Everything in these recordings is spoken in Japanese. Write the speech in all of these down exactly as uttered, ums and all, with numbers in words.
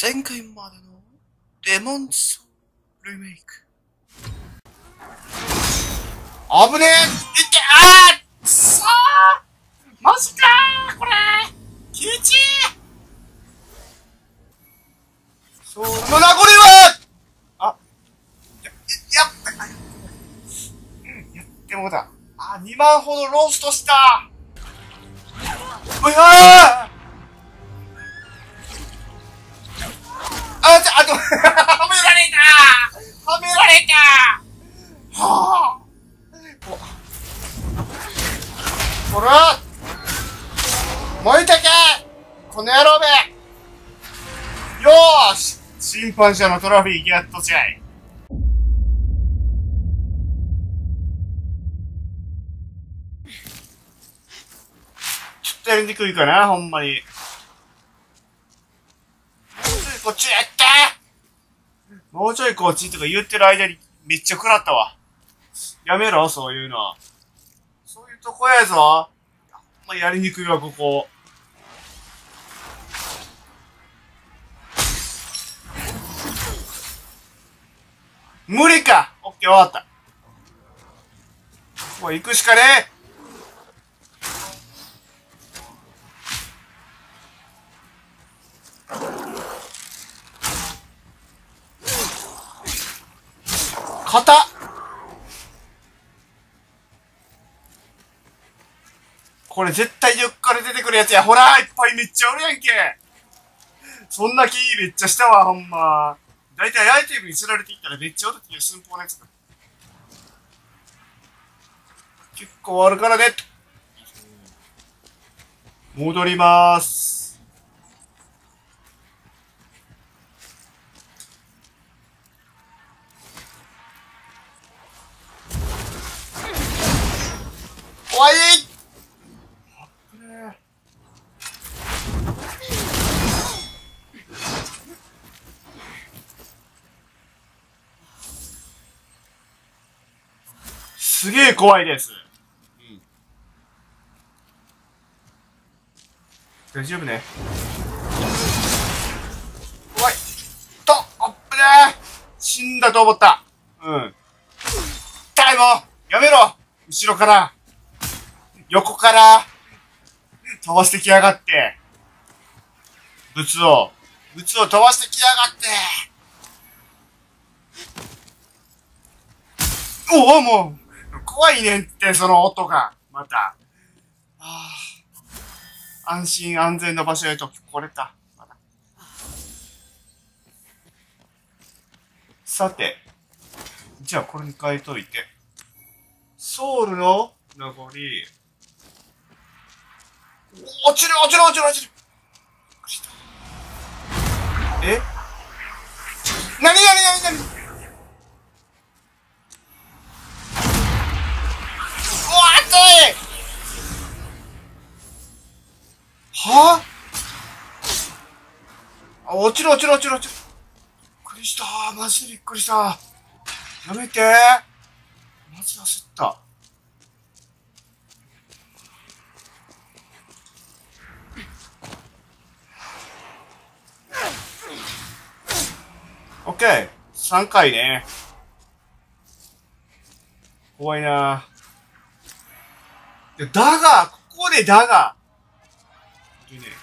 前回までのデモンズソウルリメイク。危ねえ、いって、あーくそー、マジかーこれきちー。その名残はあ、や、や、やってもうた。あ、にまんほどローストした。うわーあ、ちょ、あと、はめられたはめられたはぁほら燃えてけこの野郎め。よーし審判者のトロフィーゲットじゃい。ちょっとやりにくいかな、ほんまに。こっちやってもうちょいこっちとか言ってる間にめっちゃ食らったわ。やめろ、そういうの。そういうとこやぞ。ほんまやりにくいわ、ここ。無理か。オッケー、わかった。もう行くしかねえ。硬っ。これ絶対横から出てくるやつや。ほらいっぱいめっちゃおるやんけ。そんな気めっちゃしたわ、ほんま。だいたいアイテムに釣られていったらめっちゃおるっていう寸法のやつだ。結構あるからね。戻りまーす。おいすげえ怖いです。うん。大丈夫ね。おいと、あっぶねー。死んだと思った。うん。タイムやめろ後ろから、横から、飛ばしてきやがって。物を、物を飛ばしてきやがって。おお、もう、怖いねんって、その音が。また。はあ、安心安全な場所へと来れた。まださて、じゃあこれに変えといて。ソウルの名残。落ちる落ちる落ちる落ちる。えなになになになに。うわ熱い。はあ、落ちる落ちる落ちる落ちる。びっくりした。マジでびっくりした。やめて。マジ焦った。オッケー。さんかいね。怖いな。だが、ここでだが。いいね。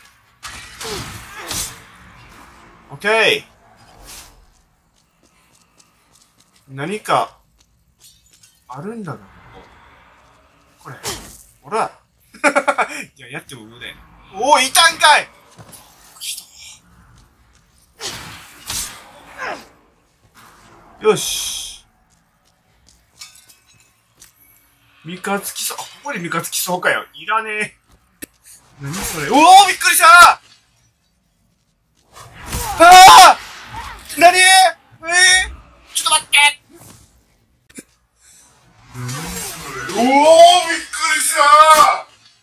オッケー。何か、あるんだな、ここ。これ。ほら。いや、やっても無駄や。おお、いたんかい。よし。三日月そう。ここで三日月そうかよ。いらねえ。何それ。おお、びっくりした。ああ何えー、ちょっと待って。おお、びっくりした。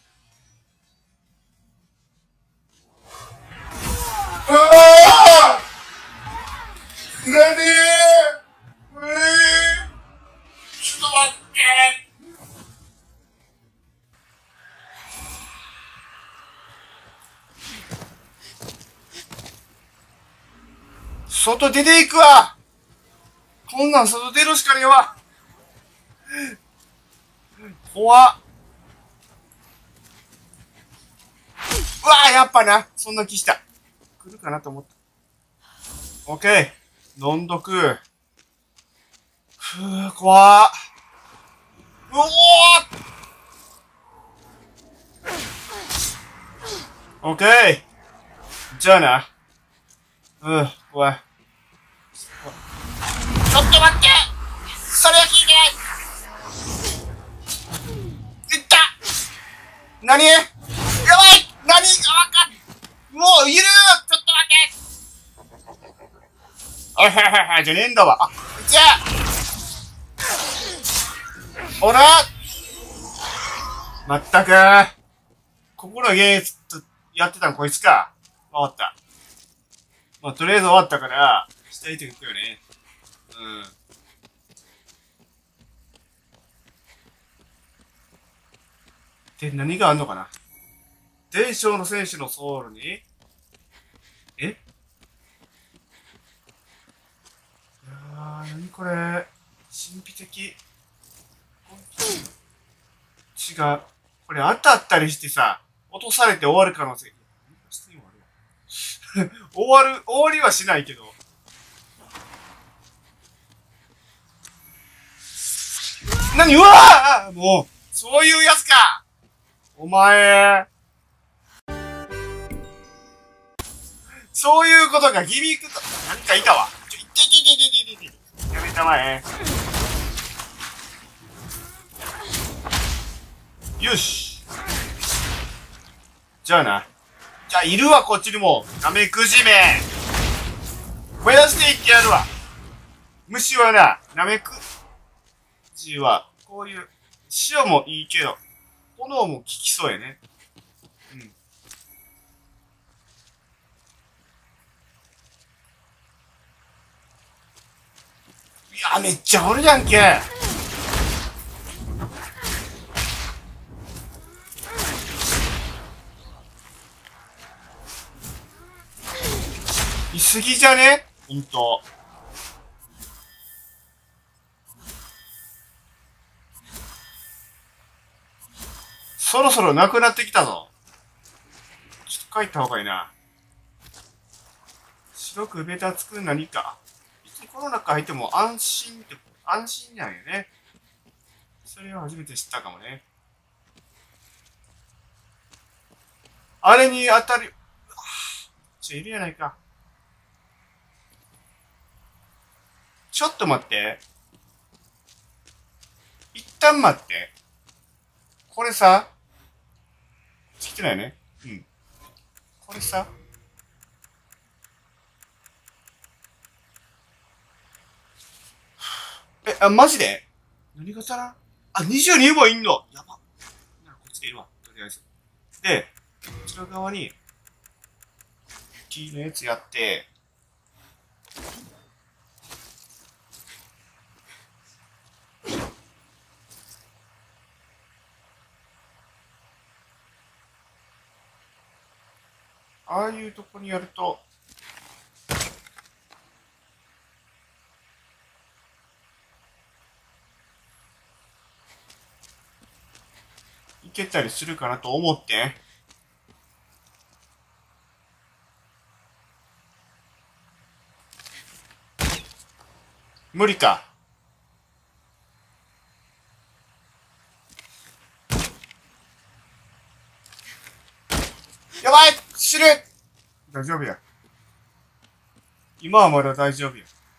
ああ何えー、ちょっと待って。 外出ていくわ。こんなん外出るしかねえわ。怖っ。うわー、やっぱな。そんな気した。来るかなと思った。オッケー。飲んどく。ふぅ、怖っ。うおーオッケー。じゃあな。うん、怖い。ちょっと待って、それは聞いてない。いった。何やばい。何がわかん。もういる。ちょっと待って。あははは、じゃねえんだわ。あ、じゃあ。ほら。まったく。ここのゲームやってたのこいつか。わかった。まあ、とりあえず終わったから、下行っていくよね。うん。で、何があんのかな。伝承の選手のソウルに、えいやー、何これ。神秘的。違う。これ当たったりしてさ、落とされて終わる可能性。終わる、終わりはしないけど。何うわーもう、そういうやつかお前。そういうことがギミックと、なんかいたわ。ちょ、いててててててて。やめたまえ。よし。じゃあな。じゃあ、いるわ、こっちにも。ナメクジめ。燃やしていってやるわ。虫はな、ナメクジは、こういう、塩もいいけど、炎も効きそうやね。うん。いや、めっちゃおるやんけ。いすぎじゃねほんと。そろそろなくなってきたぞ。ちょっと帰った方がいいな。白くベタつく何か。この中入っても安心って、安心なんよね。それを初めて知ったかもね。あれに当たる。ちょ、いるやないか。ちょっと待って。一旦待って。これさ、知ってないよね。うん。これさ、え、あ、マジで何が足らんあ、にじゅうにもいんのやば。なこっちでいるわ。とりあえず。で、こちら側に、T のやつやって、ああいうとこにやると、いけたりするかなと思って。無理か。やばい死ぬ大丈夫や。今はまだ大丈夫や。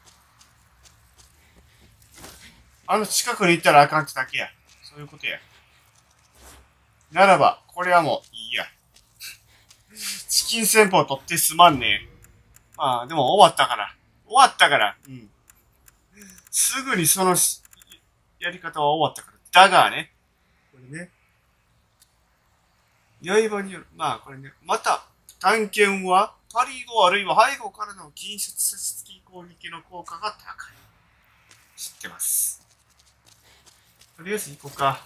あの近くに行ったらあかんってだけや。そういうことや。ならば、これはもういいや。チキン戦法取ってすまんね。まあ、でも終わったから。終わったから。うん。すぐにそのやり方は終わったから。だがね。これね。刃による。まあ、これね。また、探検は、パリゴあるいは背後からの近接接付き攻撃の効果が高い。知ってます。とりあえず行こうか。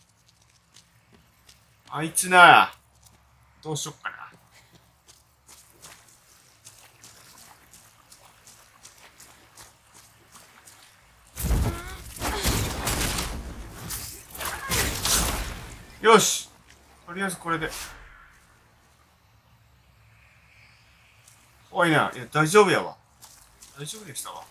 あいつな、どうしよっかな。 よし。とりあえずこれで。怖いな。いや、大丈夫やわ。大丈夫でしたわ。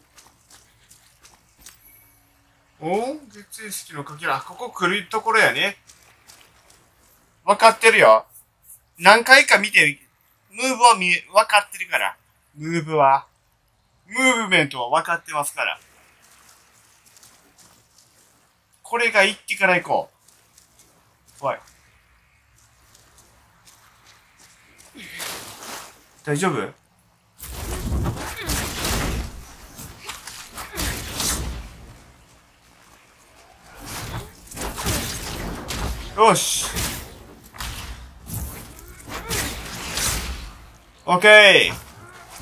おお、月影式のかけら。ここ来るところやね。わかってるよ。何回か見て、ムーブは見、わかってるから。ムーブは。ムーブメントはわかってますから。これが行ってから行こう。怖い。大丈夫？よし。オッケー。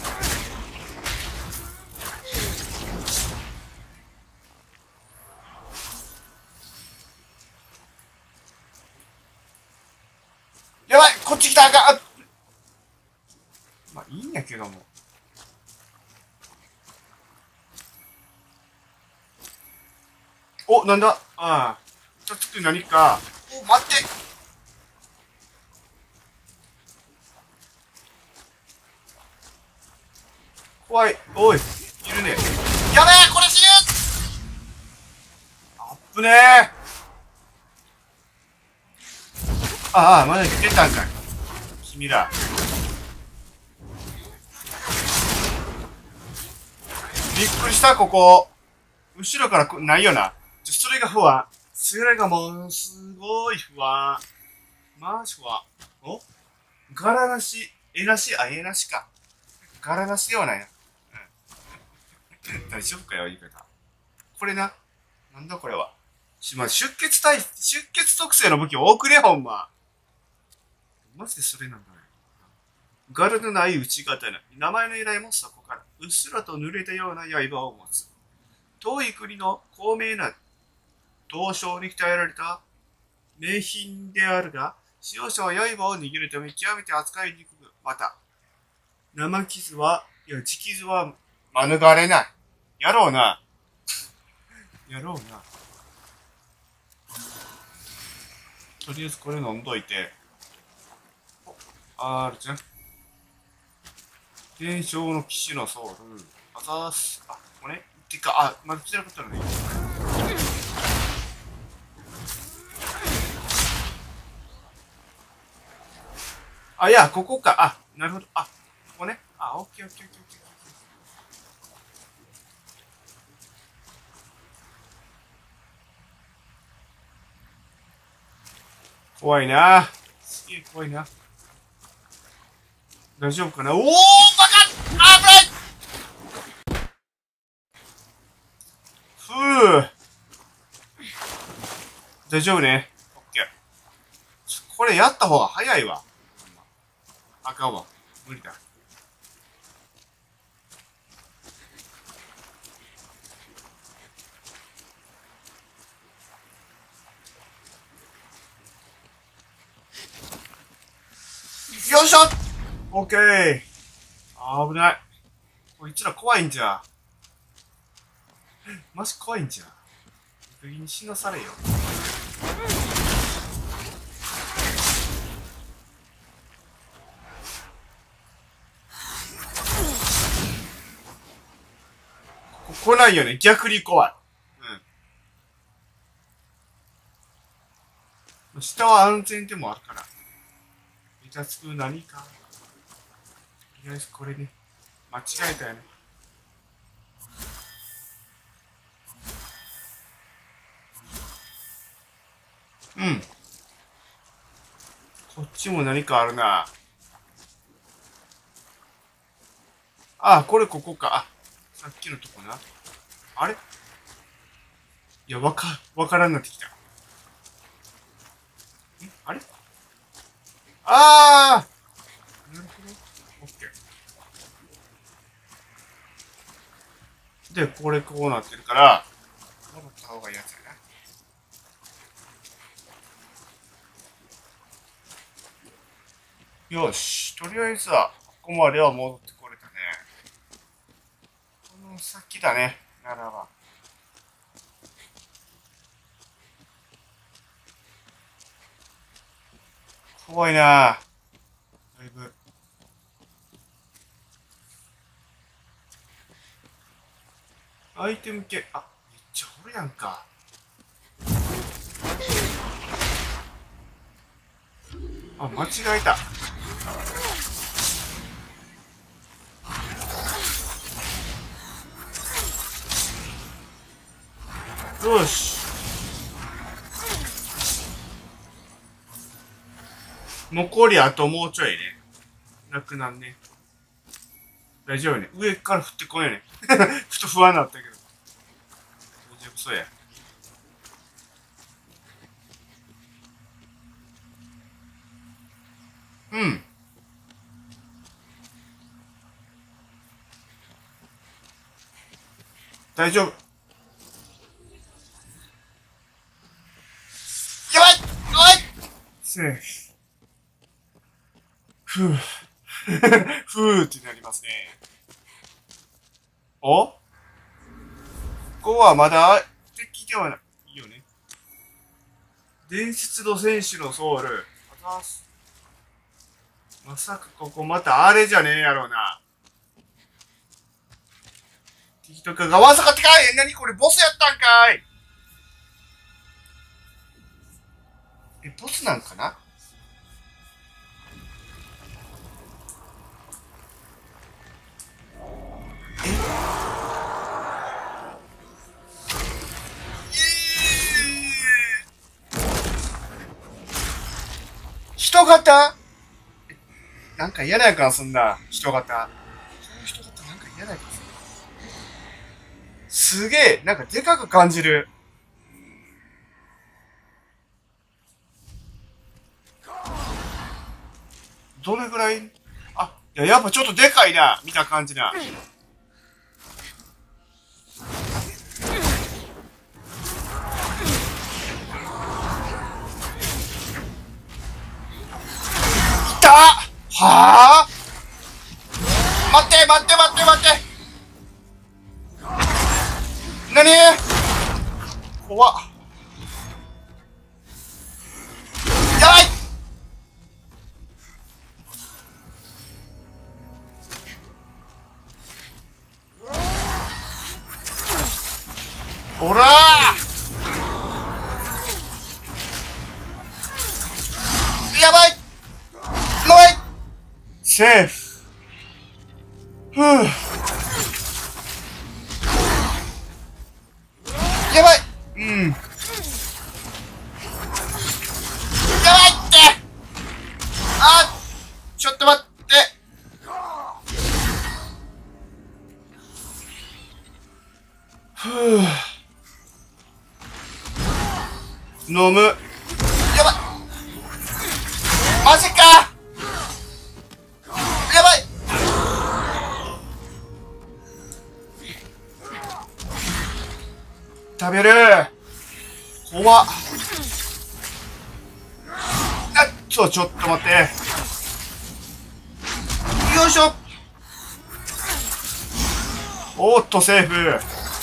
やばい、こっち来たあかん。まあいいんやけども。お、なんだ？ああ。ちょっと何か。お、待って。怖い。おい、いるね。やべえ、これ死ぬ。あっぶねえ。ああ、まだ来てたんかい。君ら。びっくりした、ここ。後ろからこないよな。それが不安。それがものすごい不安。マジ不安。お柄なし、絵なし、あ、絵なしか。柄なしではないな。うん。大丈夫かよ、言い方。これな。なんだこれは。しまあ、出血体、出血特性の武器多くね、ほんま。マジでそれなんだね。柄のない内刀。名前の由来もそこから。うっすらと濡れたような刃を持つ。遠い国の高名な刀匠に鍛えられた名品であるが、使用者は刃を握るため極めて扱いにくく、また、生傷は、いや、地傷は免れない。やろうな。やろうな。とりあえずこれ飲んどいて。あるじゃん。伝承の騎士のソウル。あざーす。あ、これてか、あ、まだ来てなかったのね。あ、いや、ここか。あ、なるほど。あ、ここね。あ、オッケーオッケーオッケーオッケー。怖いな。すげえ怖いな。大丈夫かな。おー、バカ。あ、危ない。ふぅ。大丈夫ね。オッケー。これやった方が早いわ。あかんわ。無理だ。よいしょ。オッケー。危ない。こいつら怖いんじゃ。マジ怖いんじゃ。不意に死なされよ。ここ来ないよね。逆に怖い。うん。下は安全でもあるから。めちゃつく何か。とりあえずこれね。間違えたよね。うん。こっちも何かあるな。あ、これここか。あ、さっきのとこな。あれいや、わか、わからんなってきた。んあれあーなるほど。オッケー。で、これこうなってるから、戻った方がいいやつやな。よし。とりあえずは、ここまでは戻ってこれたね。この先だね。ならば。 怖いな。だいぶ。アイテム系、あ、めっちゃおるやんか。あ、間違えた。よし。残りあともうちょいね。なくなんね。大丈夫ね。上から降ってこんよね。ちょっと不安になったけど。大丈夫そうや。うん。大丈夫。やばいおいセーフ。ふぅ。ふぅってなりますね。おここはまだ敵ではない。いいよね。伝説の戦士のソウル。まさかここまたあれじゃねえやろうな。敵とかがわさかってかい。何これボスやったんかい。え、ボスなんかな。え人型なんか嫌な予感すんな、人型。その人型なんか嫌な予感すんな。すげえ、なんかでかく感じる。どれぐらいあ、いや、やっぱちょっとでかいな、見た感じな。来たはぁ、待って待って待って待って。何怖っ。やばい。ほらーやばいやばいセーフ。ふぅ。やばい。うん。やばいって。あ、ちょっと待って。ふぅ。飲む。やばい。マジか。やばい。食べる。怖っ。あっちょ、ちょっと待って。よいしょ。おーっと、セーフ。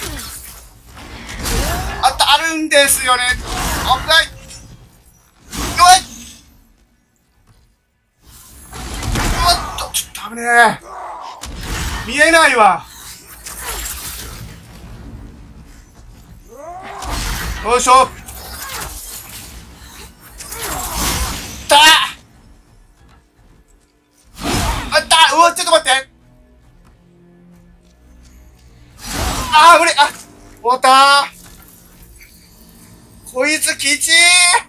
あった、あるんですよね。危ない。うわい。おっと、ちょっと危ねえ。見えないわ。よいしょ。たあった。うわ、ちょっと待って。あー、無理。あ、終わったー。こいつきちー。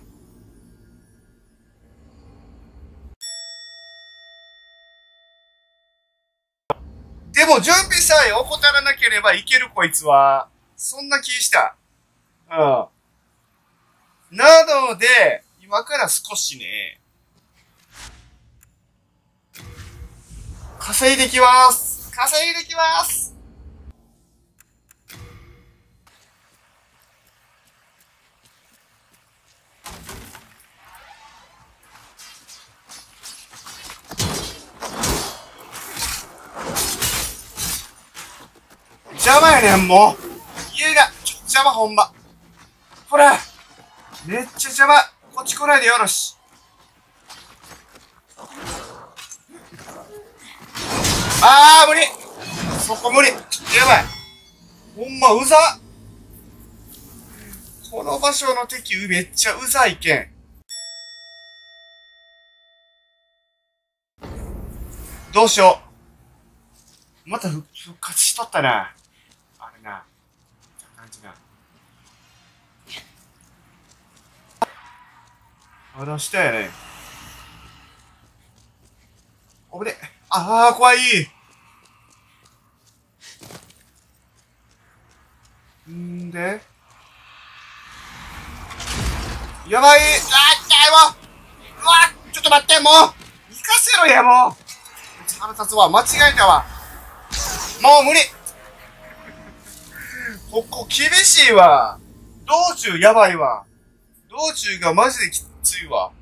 でも準備さえ怠らなければいけるこいつは。そんな気した。うん。なので、今から少しね、稼いできます。稼いできます。邪魔やねん、もう。家が、ちょ、邪魔ほんま。ほら。めっちゃ邪魔。こっち来ないでよろし。 無理。そこ無理。ちょっとやばい。ほんまうざ。この場所の敵めっちゃうざいけん。どうしよう。また復活しとったな。あれな。感じな。あらしたやね。おぶね。ああ、怖い。んでやばい。あー、痛いわ。うわ、ちょっと待って、もう行かせろや、もう。腹立つわ。間違えたわ。もう無理。ここ厳しいわ。道中やばいわ。道中がマジできついわ。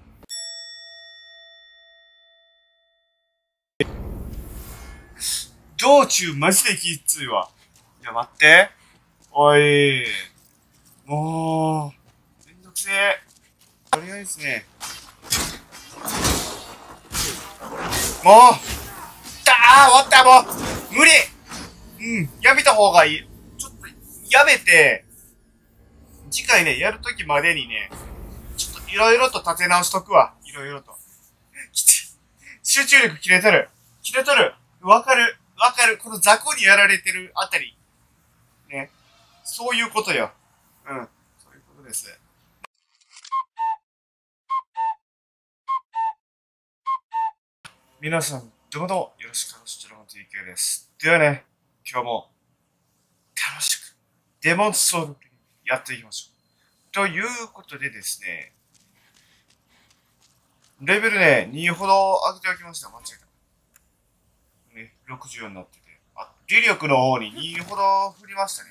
道中マジできついわ。いや、待って。おい。もう、めんどくせえ。とりあえずね。もう、だー、終わった、もう。無理。うん、やめた方がいい。ちょっと、やめて、次回ね、やるときまでにね、ちょっといろいろと立て直しとくわ。いろいろと。集中力切れとる。切れとる。わかる。わかる。この雑魚にやられてるあたり。ね。そういうことよ。うん。そういうことです。皆さん、どうもどうもよろしくお願いします。ティーケー です。ではね、今日も楽しくデモンストールやっていきましょう。ということでですね、レベルね、にほど上げておきました。間違えた。ね、ろくじゅうよんになってて。あ、威力の方ににほど振りましたね。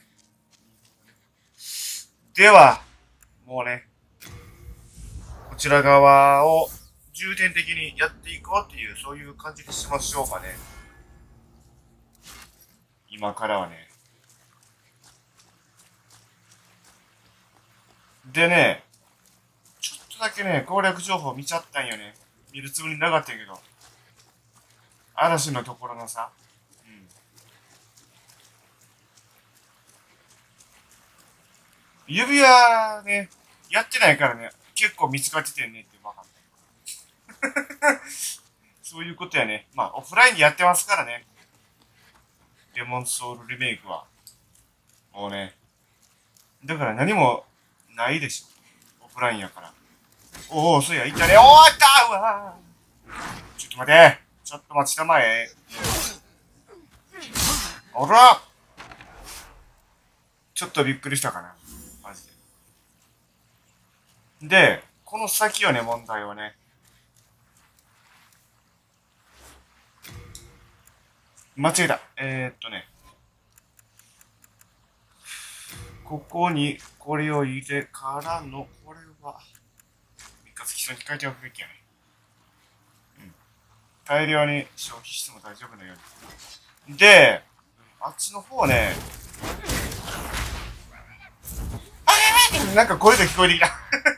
では、もうね、こちら側を重点的にやっていこうっていう、そういう感じにしましょうかね。今からはね。でね、ちょっとだけね、攻略情報見ちゃったんよね。見るつもりなかったんやけど。嵐のところのさ。うん。指輪ね、やってないからね、結構見つかっててんねって分かった。そういうことやね。まあ、オフラインでやってますからね。デモンソウルリメイクは。もうね。だから何もないでしょ。オフラインやから。おお、そうや、いったね。おー、いったうわー。ちょっと待て。ちょっと待ちたまえ。おらちょっとびっくりしたかな。マジで。で、この先よね、問題はね。間違えた。えー、っとね。ここにこれを入れからの、これは、三日月書に書いておくべきやね。うん。大量に消費しても大丈夫なように。で、あっちの方ね、あなんか声が聞こえてきた。いや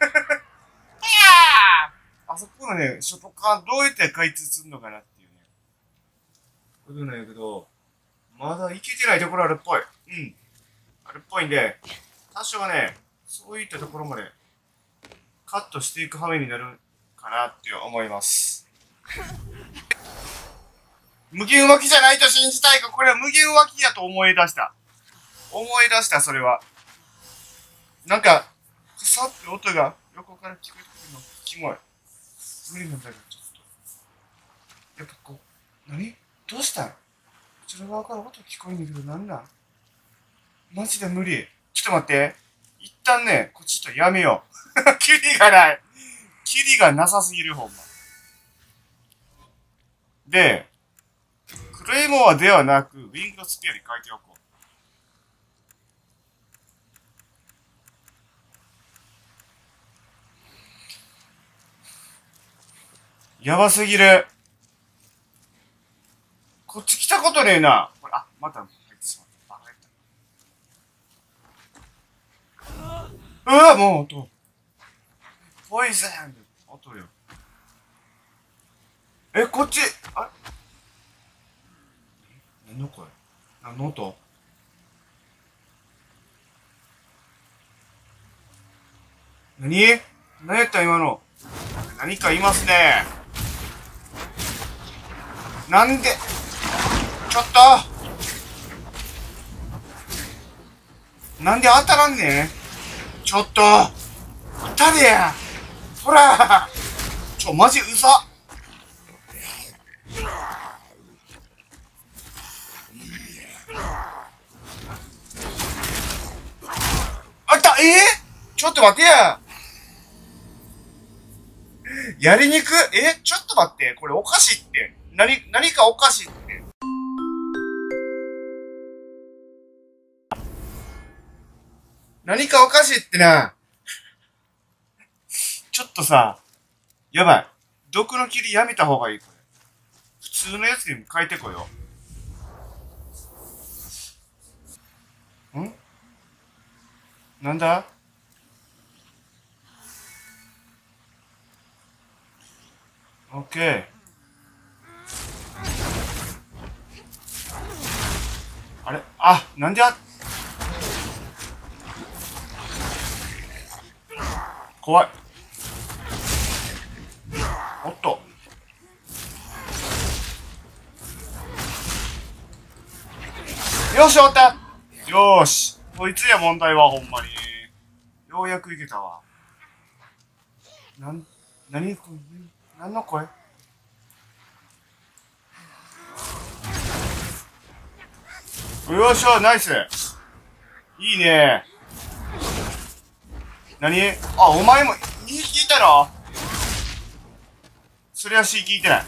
ーあそこのね、外側どうやって開通するのかなっていうね。ことなんやけど、まだ行けてないところあるっぽい。うん。あるっぽいんで、多少ね、そういったところまでカットしていく羽目になるかなって思います。無限浮きじゃないと信じたいか、これは無限浮きやと思い出した。思い出した、それは。なんか、さって音が横から聞こえてくるの、キモい。無理なんだけど、ちょっと。やっぱこう、何どうしたんこちら側から音聞こえんねんけど、なんなんマジで無理。ちょっと待って。一旦ね、こっちちょっとやめよう。キリがない。キリがなさすぎる、ほんま。で、クレイモアではなく、ウィングドスピアに変えておこう。やばすぎる。こっち来たことねえな。これ、あ、また入ってしまった。あ、入った。うわ、もう音。ポイズン音よ。え、こっち、あれの声？何の音？何？何やった今の？何かいますね。なんで？ちょっとなんで当たらんねん。ちょっと当たれや。ほらちょ、マジうざ。あった。えー、ちょっと待てや。やりにく。え、ちょっと待って。これおかしいって。何、何かおかしいって。何かおかしいってな。ちょっとさ、やばい。毒の霧やめた方がいい、これ。普通のやつにも変えてこよう。ん？なんだ？オッケー。あれ？あ、なんであ、怖い。おっと。よし、終わった。よーし。こいつや問題はほんまに。ようやくいけたわ。なん、なに、なんの声？よっしゃ、ナイス。いいね。なに？あ、お前もにひきいたの？そりゃし聞いてない。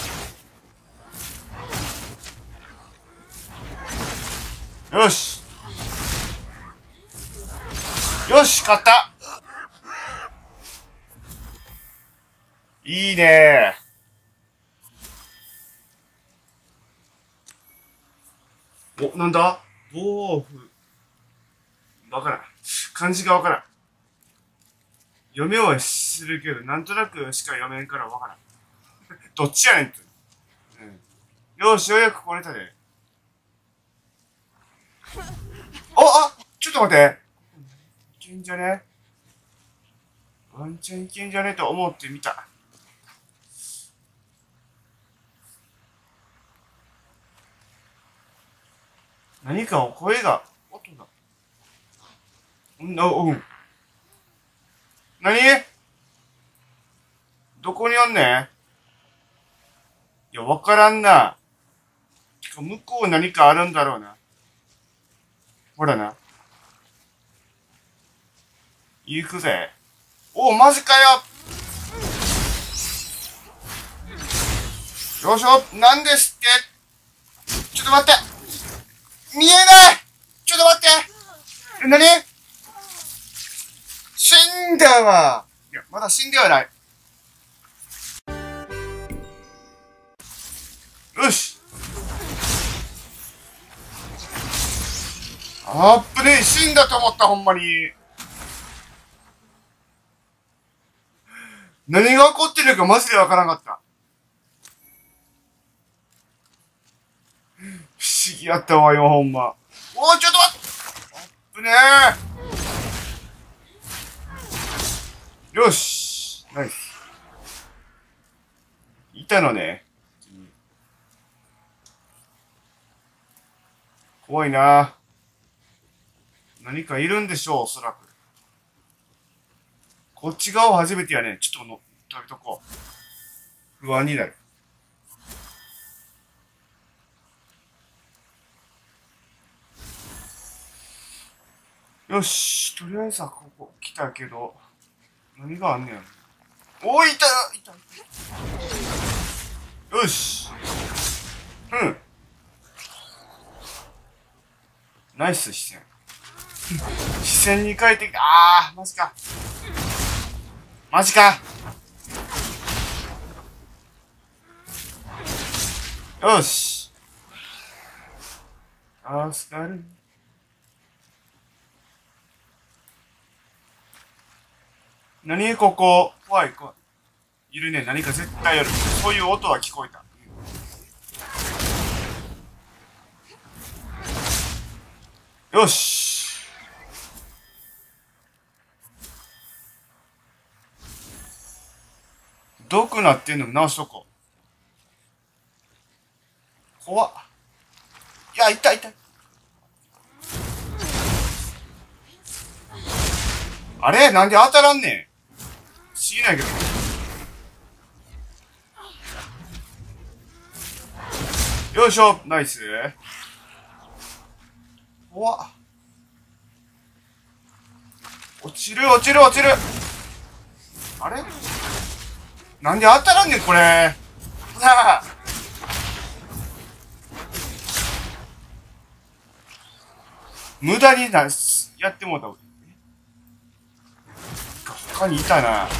よし。よし、勝った。いいね。お、なんだ？豆腐。わからん。漢字がわからん。読めはするけど、なんとなくしか読めんからわからん。どっちやねんって。うん。よし、ようやく来れたで。お、あ、ちょっと待って。いけんじゃね？ワンチャンいけんじゃねと思ってみた。何かを声が、音が。うん、あ、うん。何？どこにおんねん？いや、わからんな。てか、向こう何かあるんだろうな。ほらな。行くぜ。お、マジかよ。よいしょ、なんですって？ちょっと待って。見えない。ちょっと待って。え、なに？死んだわ。いや、まだ死んではない。よし。あっぶねえ、死んだと思った、ほんまに。何が起こってるかマジでわからんかった。不思議やったわ、今ほんま。おい、ちょっと待って。あっぶねえ。よし。ナイス。いたのね。怖いな。何かいるんでしょう、おそらく。こっち側初めてやね。ちょっとの、食べとこう。不安になる。よし、とりあえずはここ来たけど、何があんねん。おい、いたいたよし。うん。ナイス視線。視線に変えてきた。あー、マジか。マジか。よし。助かる。何ここ。怖い怖い。いるね。何か絶対ある。そういう音は聞こえた。 よし。毒なってんのも直しとこう。怖っ。いや、痛い痛い。あれなんで当たらんねん。不思議ないけど。よいしょ、ナイス。怖っ。落ちる落ちる落ちる。あれなんで当たらんねん、これ。さあ。無駄にな、やってもうた。他にいたな。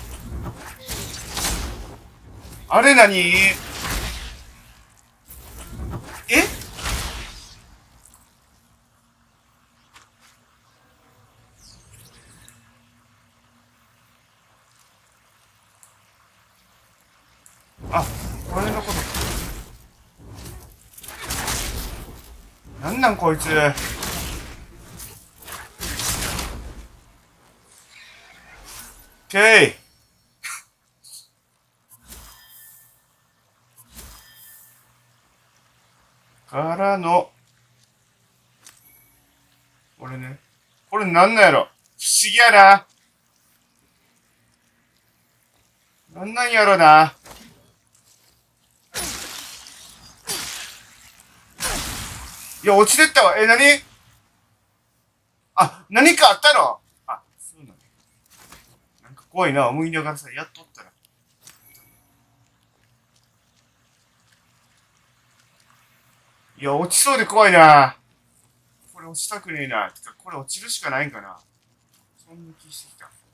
あれ何？え？あ、これのこと。なんなんこいつ。ケイ。からの、これね。これなんなんやろ。不思議やな。なんなんやろな。いや、落ちてったわ。え、なに？あ、何かあったの？あ、そうなの。なんか怖いな。思いながらさ、やっとったら。いや、落ちそうで怖いな。これ落ちたくねえな。てか、これ落ちるしかないんかな。そんな気してきた。